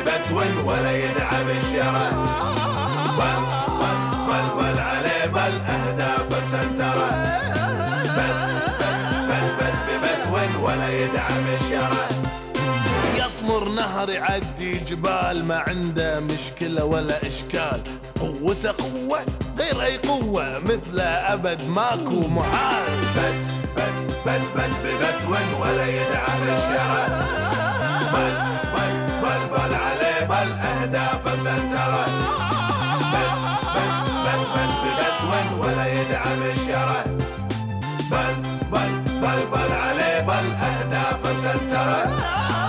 ببتون ولا يدعم الشرع. بل عليه بل أهداف مسنترة. بت ببتون ولا يدعم الشرع. يطمر نهر يعدي جبال ما عنده مشكلة ولا إشكال. قوته قوة غير أي قوة مثله أبد ماكو محال. بت ببتون ولا يدعم الشرع. بل عليه بل أهداف مسنترة. بت ببتون ولا يدعم الشرع. بل عليه بل أهداف مسنترة.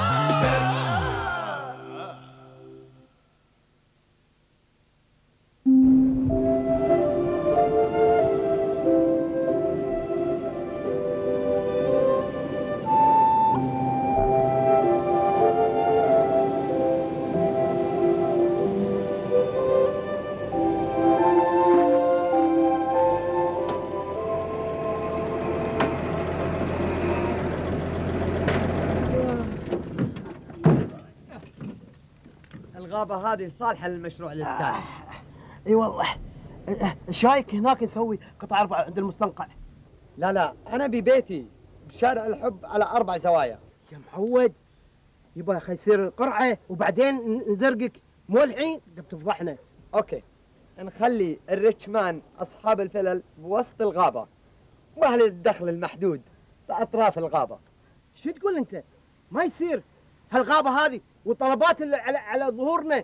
الغابة هذه صالحة للمشروع الإسكاني. اي والله. شايك هناك نسوي قطع 4 عند المستنقع. لا أنا ببيتي بشارع الحب على 4 زوايا. يا معود يبا يا اخي يصير قرعة وبعدين نزرقك، مو الحين بتفضحنا. أوكي، نخلي الريتشمان أصحاب الفلل بوسط الغابة وأهل الدخل المحدود بأطراف الغابة. شو تقول أنت؟ ما يصير. هالغابة هذه والطلبات اللي على ظهورنا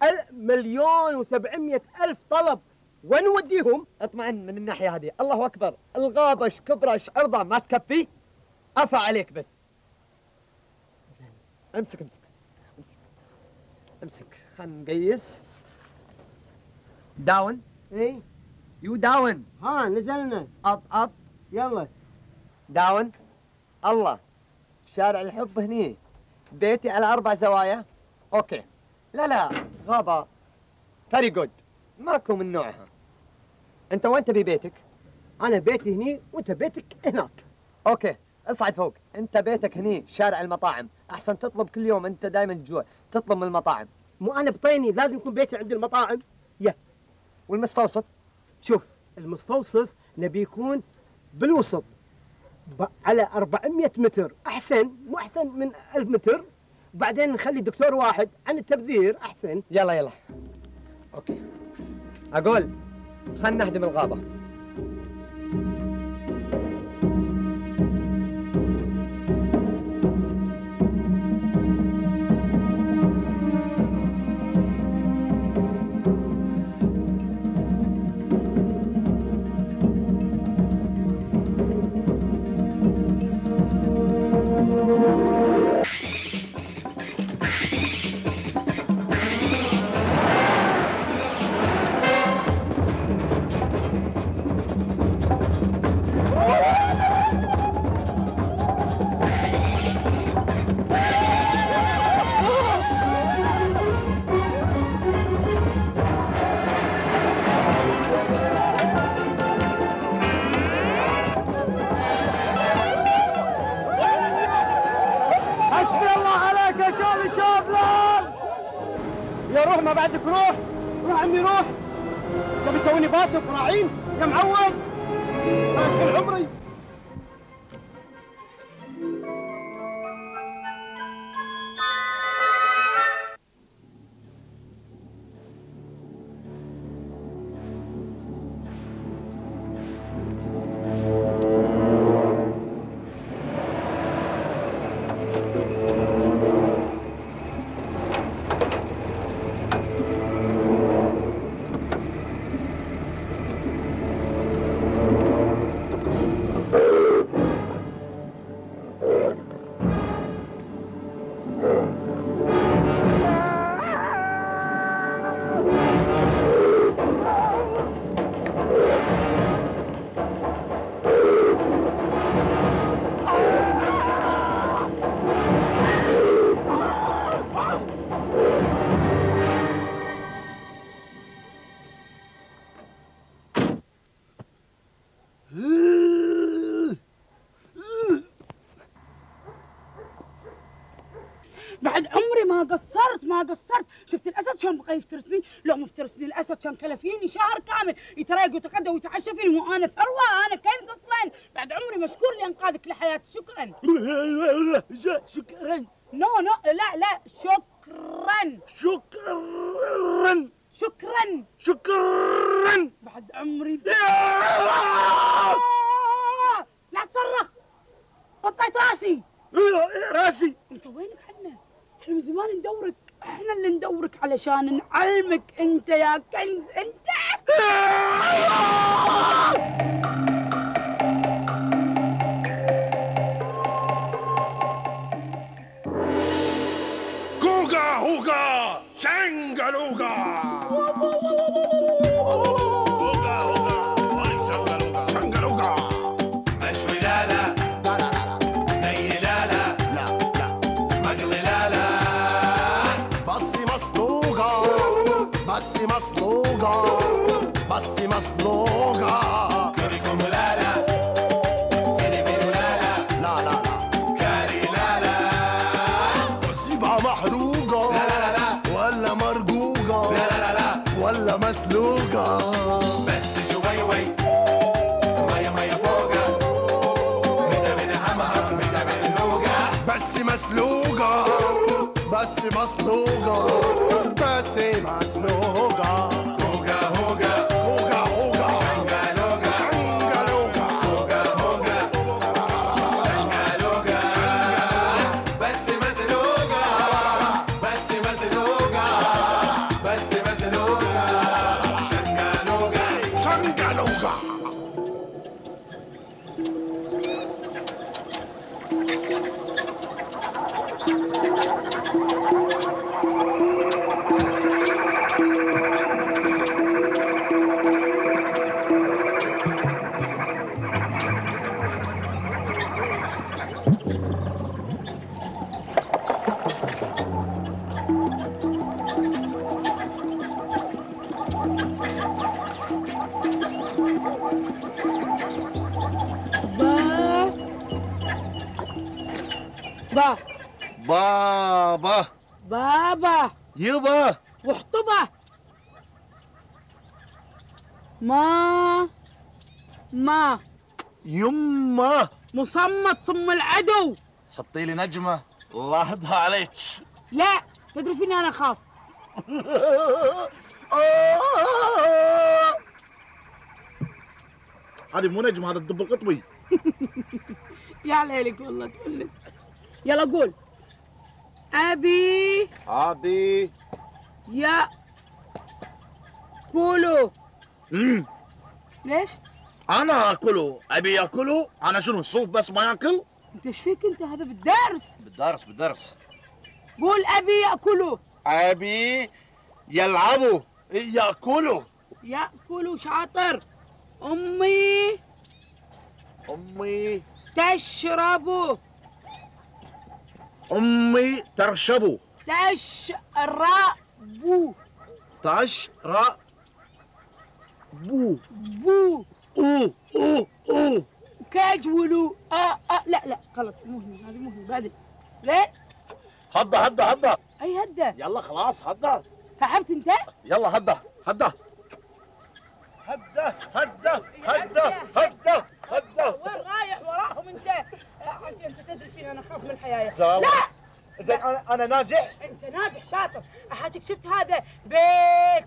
1,700,000 طلب، وين نوديهم؟ اطمئن من الناحية هذه. الله أكبر، الغابة ايش كبرى ايش عرضها ما تكفي؟ أفى عليك بس. امسك خلنا نقيس. داون. اي يو داون. ها نزلنا. اب يلا داون. الله، شارع الحب هني، بيتي على 4 زوايا. اوكي. لا غابة فيري جود، ماكو من نوعها. انت وين تبي بيتك؟ انا بيتي هني وانت بيتك هناك. اوكي، اصعد فوق. انت بيتك هني شارع المطاعم، احسن تطلب كل يوم، انت دائما جوع تطلب من المطاعم. مو انا بطيني لازم يكون بيتي عند المطاعم. والمستوصف؟ شوف المستوصف نبي يكون بالوسط على 400 متر، احسن مو احسن من 1000 متر. وبعدين نخلي دكتور واحد عن التبذير احسن. يلا اوكي، اقول خلنا نهدم الغابة. روح ما بعدك روح عمي روح. تبي تسويني باكر راعين يا معود؟ ماشي عمري. ما قصرت. شفت الاسد شلون بقى يفترسني؟ لو مفترسني الاسد كان كله فيني شهر كامل يترايق ويتغدى ويتعشى فيني، وانا ثروه، انا كنز اصلا. بعد عمري مشكور لانقاذك لحياتي. شكرا. شكرا. نو لا شكرا. شكرا. بعد عمري لا تصرخ، قطعت راسي. انت وينك؟ احنا من زمان ندورك، احنا اللي ندورك علشان نعلمك انت يا كنز انت. كوغا هوغا شانغالوغا. بصي مصلوقة كريكم لالا فيني فينو لالا لا كاري لالا وسيبها محروقة لا ولا مرقوقة لا ولا مسلوقة. بس شوي مية فوقها متى من همها متى من ذوقها. بس مسلوقة بس مسلوقة بس مسلوقة. بابا يبا وحطبه ما يما مصمت صم العدو. حطي لي نجمة الله يهدها عليك. لا تدري فيني انا اخاف. هذه مو نجمة، هذا الدب القطبي. يا ليلك والله تونس. يلا قول أبي يأكلوا. ليش؟ أنا أكله، أبي يأكله. أنا شنو الصوف بس ما يأكل؟ أنت إيش فيك أنت؟ هذا بالدرس. بالدرس. قول أبي يأكلوا. أبي يلعبوا يأكلوا. شاطر. أمي تشربوا. أمي ترشبوا. تشربوا. بو أو كاجولوا. لا غلط، مو هني، هذه مو هني. بعدين زين. هدا أي هدا؟ يلا خلاص هدا. تعبت أنت؟ يلا هدا وين رايح وراهم أنت؟ أنت تدري فيني أنا أخاف من الحياة. لا زين أنا ناجح. أنت ناجح شاطر. أحاجيك شفت هذا بيت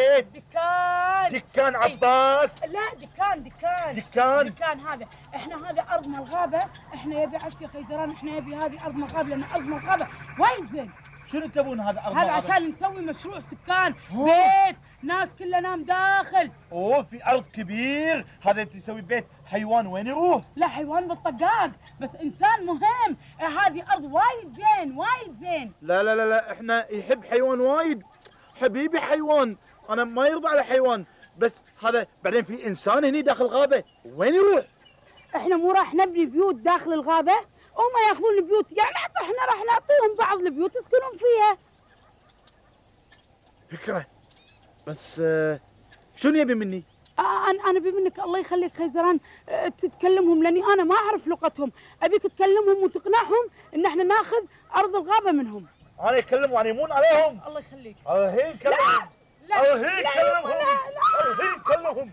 دكان عباس. لا دكان هذا. احنا هذا ارض من الغابه، احنا يبي عفيه خيزران، احنا يبي هذه ارض من الغابه لان ارض من الغابه وايد زين. شنو تبون هذا ارض؟ هذا عشان نسوي مشروع سكان بيت ناس كلها نام داخل. اوه في ارض كبير. هذا تسوي بيت حيوان وين يروح؟ لا حيوان بالطقاق، بس انسان مهم. هذه ارض وايد زين. لا احنا يحب حيوان وايد. حبيبي حيوان، انا ما يرضى على حيوان، بس هذا بعدين في انسان هني داخل الغابه وين يروح؟ احنا مو راح نبني بيوت داخل الغابه؟ هم ياخذون البيوت، يعني احنا راح نعطيهم بعض البيوت يسكنون فيها. فكره، بس شنو يبي مني؟ انا ابي منك الله يخليك خيزران تتكلمهم، لاني انا ما اعرف لغتهم. ابيك تكلمهم وتقنعهم ان احنا ناخذ ارض الغابه منهم. انا يكلموا انا يمون عليهم. الله يخليك. الحين كلمهم. لا الحين كلمهم. الحين كلمهم.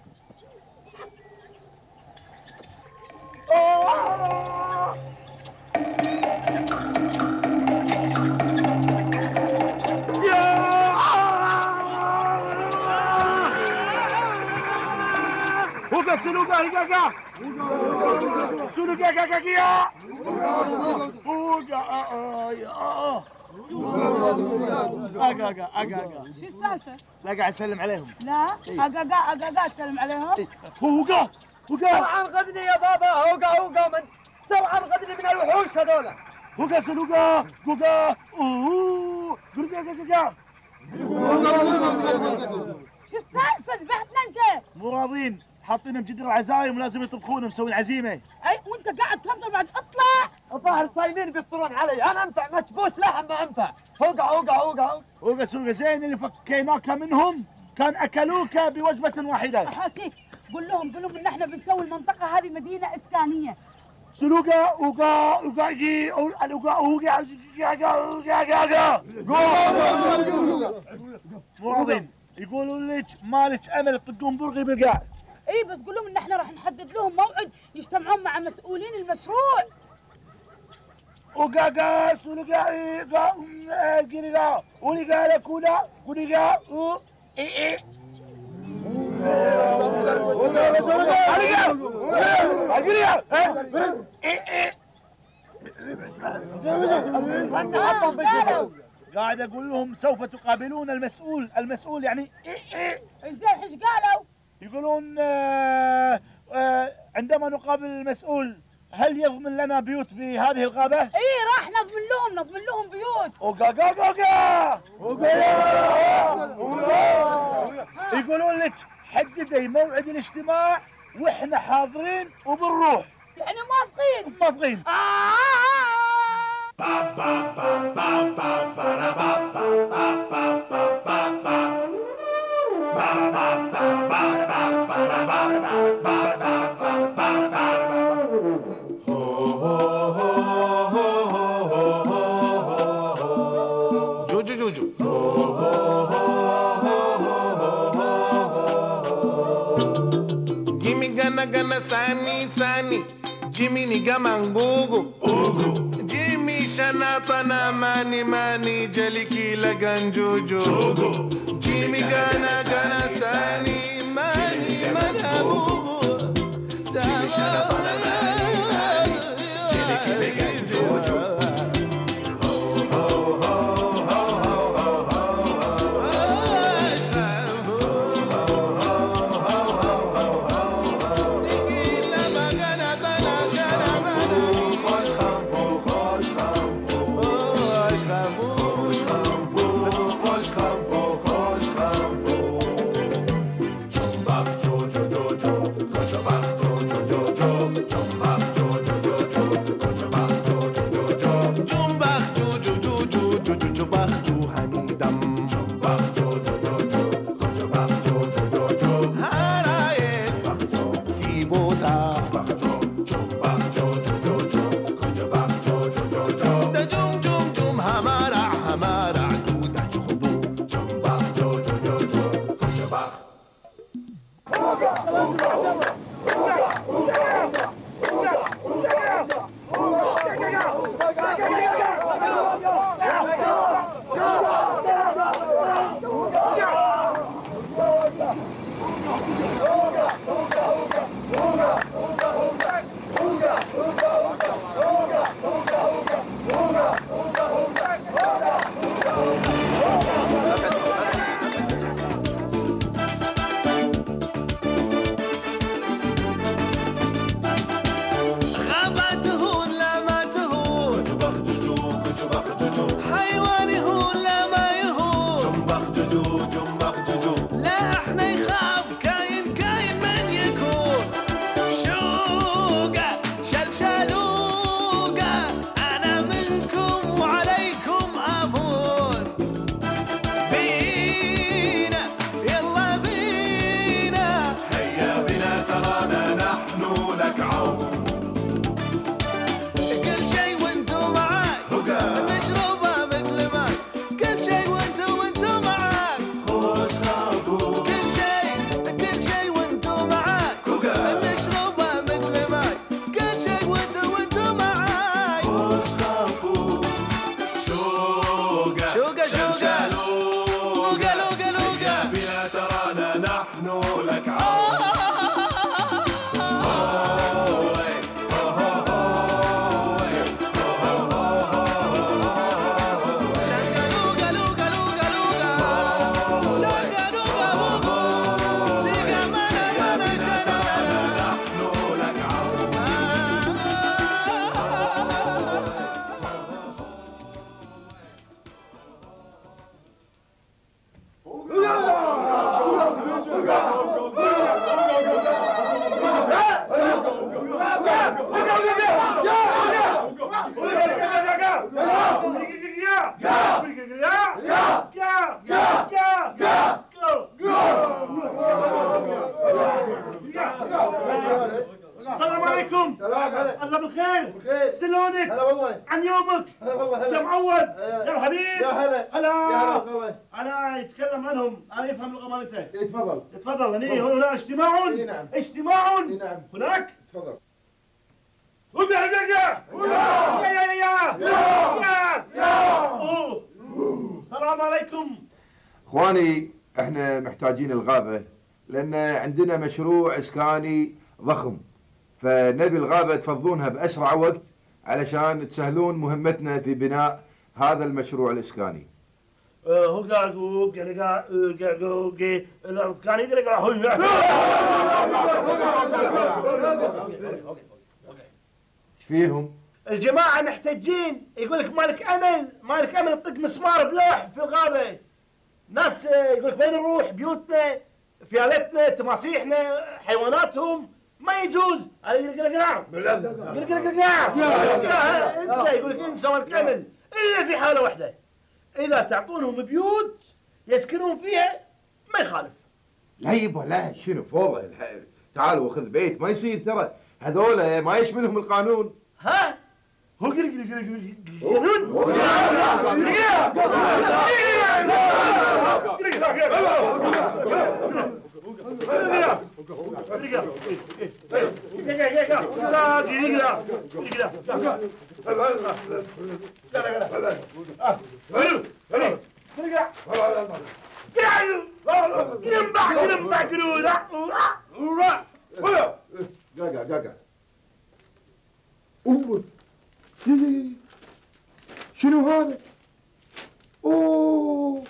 Huga suluga higaga. Suluga gagagia. Huga اقاقا شو السالفه؟ لا قاعد اسلم عليهم. لا اقاقا تسلم عليهم؟ هوقا سرعان غدني يا بابا. هوقا من سرعان غدني من الوحوش هذولا. هوقا سلوقا هوقا قرقا شو السالفه؟ ذبحتنا انت؟ مو راضين، حاطينهم بجدر العزايم ولازم يطبخون، مسوين عزيمه. اي وانت قاعد تنظر بعد اطلع. الظاهر صايمين بيفطرون علي. انا انفع مكبوس لحم ما انفع. هوقا سلوقا زين اللي فكيناك منهم كان اكلوك بوجبه واحده. احاكيك قول لهم ان احنا بنسوي المنطقه هذه مدينه اسكانيه. سلوقا مو راضين، يقولون لك مالك امل تطقون برغي بالقاع. اي بس قول لهم ان احنا راح نحدد لهم موعد يجتمعون مع مسؤولين المشروع. وقاقا سلوقا قرقا ولقا لكولا قرقا اي قاعد اقول لهم سوف تقابلون المسؤول يعني زين ايش قالوا؟ يقولون عندما نقابل المسؤول هل يضمن لنا بيوت في هذه الغابة؟ اي راح نضمن لهم بيوت. يقولون لك حددي موعد الاجتماع واحنا حاضرين وبنروح. يعني موافقين. جوجو Jimmy gana sani Jimmy ni gama ngugu Jimmy shanatana mani jaliki lagan jojo Jimmy gana sani mani manabugu Jimmy shanatana mani jaliki lagan jojo الله بالخير. شلونك؟ هلا والله. عن يومك. هلا والله. يا معود. يا حبيب. يا هلا. هلا. يا هلا والله. انا يتكلم عنهم، انا يفهم لغه مالتها. تفضل. تفضل. هنا اجتماع. نعم. اجتماع. نعم. هناك. تفضل. السلام عليكم. اخواني، احنا محتاجين الغابة لان عندنا مشروع اسكاني ضخم، فنبي الغابة تفضونها باسرع وقت علشان تسهلون مهمتنا في بناء هذا المشروع الاسكاني. ايش فيهم؟ الجماعة محتاجين، يقول لك مالك امل تطق مسمار بلوح في الغابة. ناس يقول لك وين نروح؟ بيوتنا، فيالتنا، تماسيحنا، حيواناتهم ما يجوز. يقول لك نعم. يقول لك نعم. انسى، يقول لك انسى مالك امل الا في حالة واحدة، اذا تعطونهم بيوت يسكنون فيها ما يخالف. لا يبا لا، شنو فوضى؟ تعالوا خذ بيت، ما يصير ترى، هذولا ما يشملهم القانون. ها؟ هو شنو هذا؟ اوه،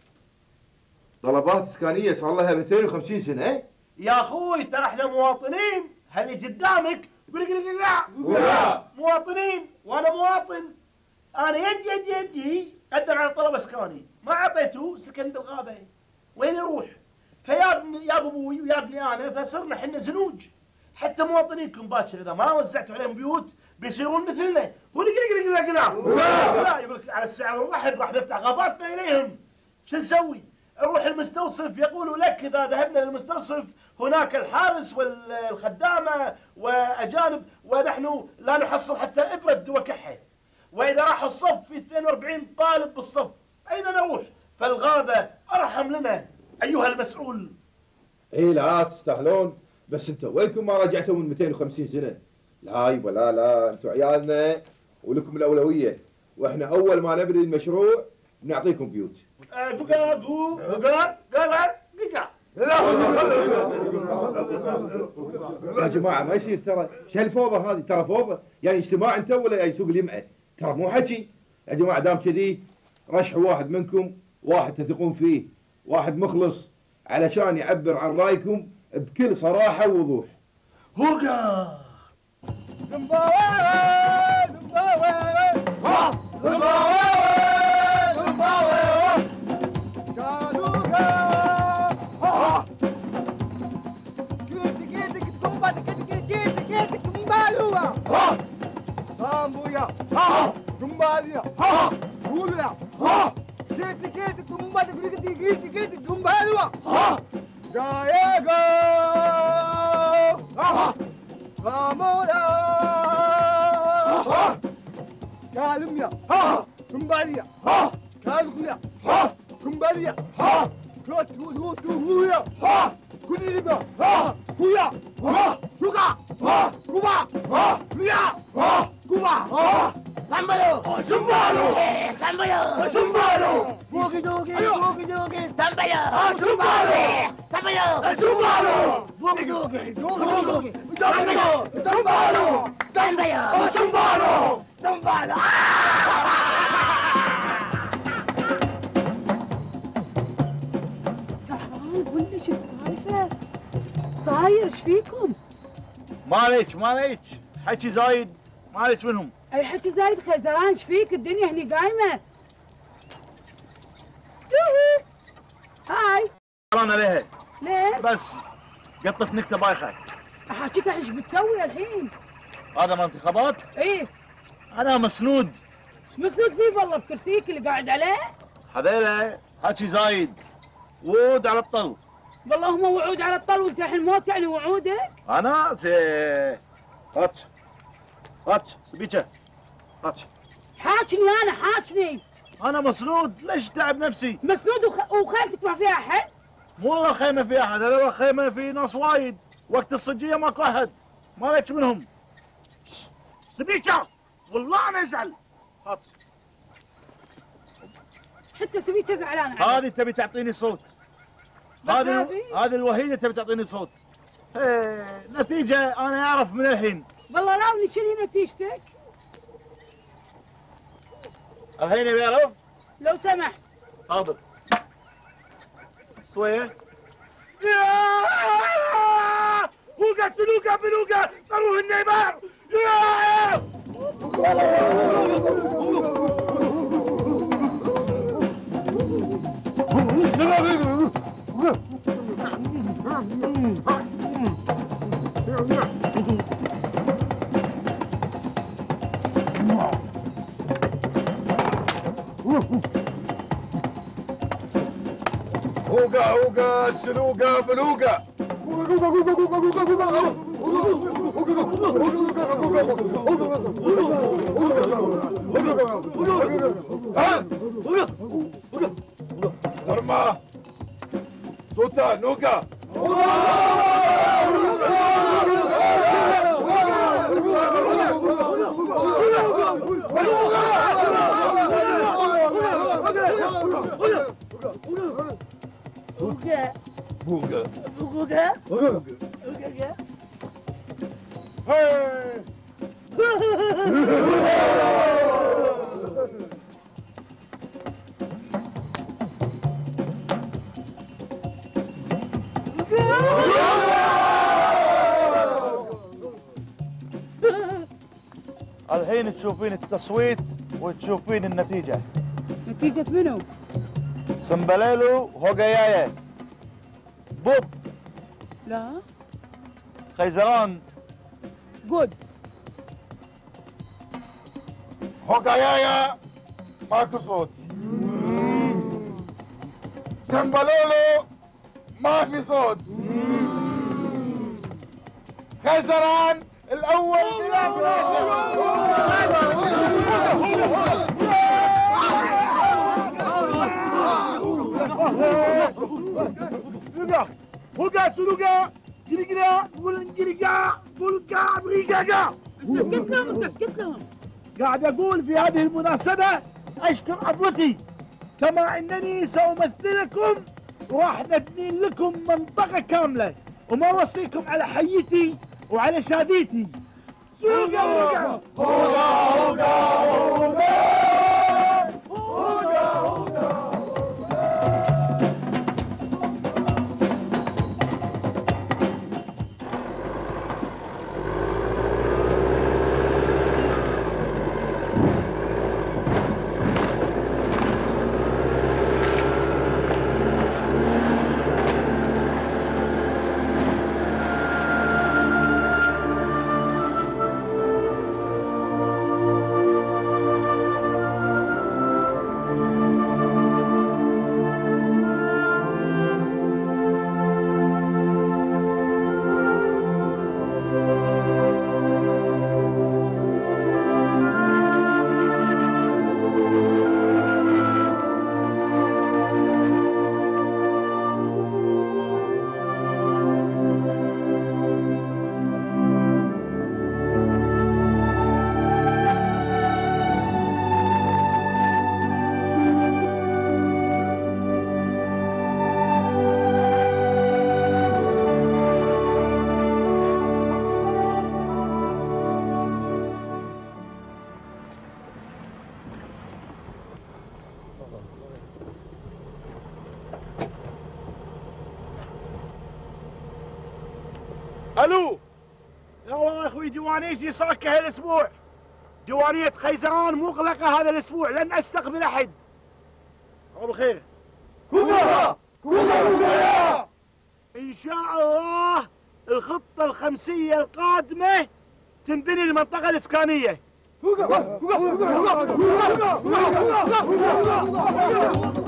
طلبات اسكانيه صار لها 250 سنه. يا اخوي ترى احنا مواطنين، هل قدامك يقول لك لا مواطنين وانا مواطن. انا يدي قدم على طلب اسكاني، ما اعطيته سكن بالغابه، وين يروح؟ فيا ابني يا ابوي ويا ابني انا فصرنا احنا زنوج. حتى مواطنينكم باكر اذا ما وزعتوا عليهم بيوت بيصيرون مثلنا. هو لا يقول لك على السعر الرحب راح نفتح غاباتنا اليهم. شو نسوي؟ نروح المستوصف، يقولوا لك اذا ذهبنا للمستوصف هناك الحارس والخدامه واجانب، ونحن لا نحصل حتى ابره دواء كحه. واذا راح الصف في 42 طالب بالصف، اين نروح؟ فالغابه ارحم لنا ايها المسؤول. اي لا تستاهلون، بس انتم وينكم ما رجعتوا من 250 سنه؟ لا يبا لا انتم عيالنا ولكم الاولويه، واحنا اول ما نبني المشروع بنعطيكم بيوت. يا جماعه ما يصير ترى، شو هالفوضى هذه؟ ترى فوضى، يعني اجتماع انت ولا يسوق اليمعه؟ ترى مو حكي يا جماعه. دام كذي رشحوا واحد منكم، واحد تثقون فيه، واحد مخلص علشان يعبر عن رايكم بكل صراحه ووضوح. هوقا مالك حكي زايد، مالك منهم. اي حكي زايد خزران، ايش فيك؟ الدنيا هني قايمه. يوهو هاي انا لها. ليش؟ بس قطت نكته بايخه. احاكيك ايش بتسوي الحين؟ هذا مال انتخابات؟ ايه انا مسنود. ايش مسنود فيه والله بكرسيك اللي قاعد عليه؟ هذيلا حكي زايد، وعود على الطل. والله هم وعود على الطل، وانت الحين موت يعني وعودك؟ انا هاتش سبيكه هاتش. حاكني انا حاكني. انا مسنود، ليش تعب نفسي؟ مسنود وخيمتك ما فيها احد؟ مو والله الخيمه فيها احد، هذا الخيمه في ناس وايد، وقت الصجيه ماكو احد، ما لك منهم. سبيكه والله انا ازعل. هات حتى سبيكه زعلان. هذه تبي تعطيني صوت. هذه الوحيده تبي تعطيني صوت. نتيجه انا اعرف من الحين. والله راوني شنو نتيجتك؟ الحين يبي يعرف؟ لو سمحت. حاضر. شويه. فوقه سلوقه بلوقه طروه النيبار. هوقا هوقا سلوقا بلوقا. ارمى صوتا نوقا. بوقا بوقا بوقا بوقا. الحين تشوفين التصويت وتشوفين النتيجة. نتيجة منو؟ سمبليلو هوغايايا. بوب. لا. خيزران. جود. هوغايايا ماكو صوت. سمبلولو ما في صوت. خيزران الأول بلا منازع. هوغا سلوغا جريجرا بولنجريجا بولكا بريجاجا. انت ايش قلت لهم؟ انت ايش قلت لهم؟ قاعد اقول في هذه المناسبة اشكر عطوتي، كما انني سأمثلكم وراح نبني لكم منطقة كاملة، وما اوصيكم على حيتي وعلى شاديتي. سلوغا هوغا هوغا هوغا الو. لا والله يا اخوي ديوانيتي صاكه هالاسبوع. ديوانيه خيزران مغلقه هذا الاسبوع، لن استقبل احد. الله بالخير. كوكا كوكا ان شاء الله الخطه الخمسيه القادمه تنبني المنطقه الاسكانيه.